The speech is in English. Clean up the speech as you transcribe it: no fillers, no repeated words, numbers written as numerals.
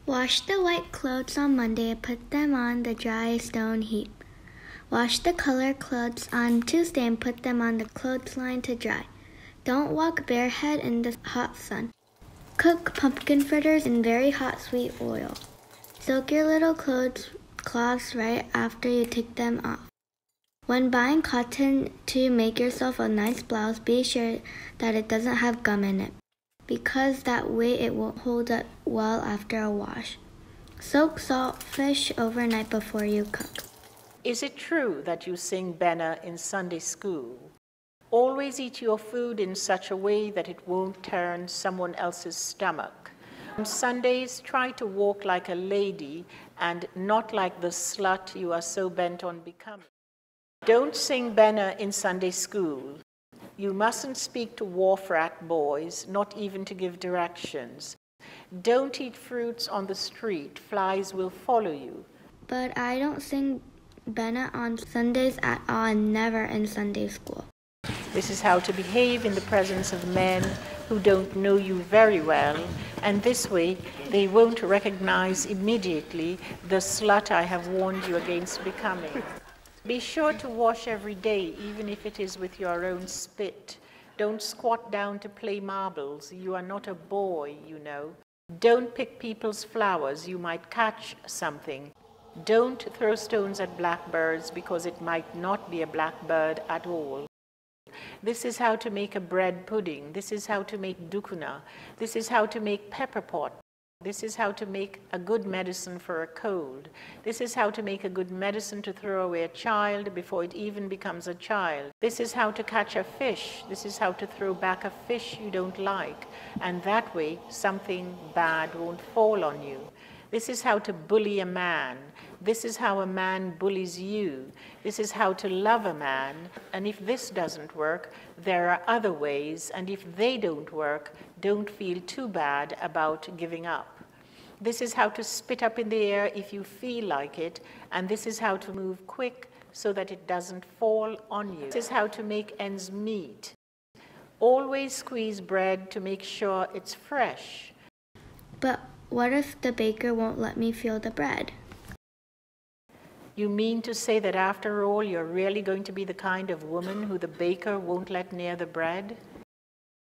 Wash the white clothes on Monday and put them on the dry stone heap. Wash the colored clothes on Tuesday and put them on the clothesline to dry. Don't walk barehead in the hot sun. Cook pumpkin fritters in very hot sweet oil. Soak your little cloths right after you take them off. When buying cotton to make yourself a nice blouse, be sure that it doesn't have gum in it, because that way it will hold up well after a wash. Soak saltfish overnight before you cook. Is it true that you sing Benna in Sunday school? Always eat your food in such a way that it won't turn someone else's stomach. On Sundays, try to walk like a lady and not like the slut you are so bent on becoming. Don't sing Benna in Sunday school. You mustn't speak to wharf rat boys, not even to give directions. Don't eat fruits on the street. Flies will follow you. But I don't sing Benna on Sundays at all, and never in Sunday school. This is how to behave in the presence of men who don't know you very well, and this way they won't recognize immediately the slut I have warned you against becoming. Be sure to wash every day, even if it is with your own spit. Don't squat down to play marbles. You are not a boy, you know. Don't pick people's flowers. You might catch something. Don't throw stones at blackbirds, because it might not be a blackbird at all. This is how to make a bread pudding. This is how to make dukuna. This is how to make pepper pot. This is how to make a good medicine for a cold. This is how to make a good medicine to throw away a child before it even becomes a child. This is how to catch a fish. This is how to throw back a fish you don't like. And that way, something bad won't fall on you. This is how to bully a man. This is how a man bullies you. This is how to love a man. And if this doesn't work, there are other ways. And if they don't work, don't feel too bad about giving up. This is how to spit up in the air if you feel like it. And this is how to move quick so that it doesn't fall on you. This is how to make ends meet. Always squeeze bread to make sure it's fresh. But what if the baker won't let me feel the bread? You mean to say that after all, you're really going to be the kind of woman who the baker won't let near the bread?